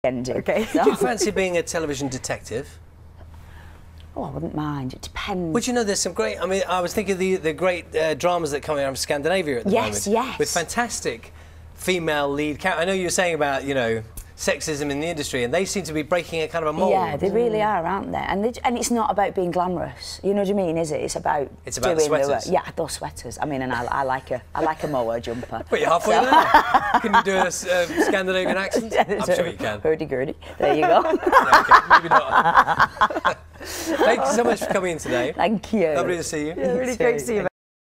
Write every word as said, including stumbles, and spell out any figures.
ending. Okay. So. Do you fancy being a television detective? Oh, I wouldn't mind. It depends. Would you know there's some great... I mean, I was thinking of the, the great uh, dramas that come out of Scandinavia at the yes, moment. Yes, yes. With fantastic female lead characters. I know you were saying about, you know, sexism in the industry, and they seem to be breaking a kind of a mould. Yeah, they really are, aren't they? And they, and it's not about being glamorous. You know what I mean? Is it? It's about it's about doing the sweaters. The, yeah, those sweaters. I mean, and I, I like a I like a mower jumper. But you're halfway so. there. Can you do a uh, Scandinavian accent? I'm sure you can. Hurdy-gurdy. There you go. Yeah, okay. Maybe not. Thank you so much for coming in today. Thank you. Lovely to see you. Yeah, really great to see you.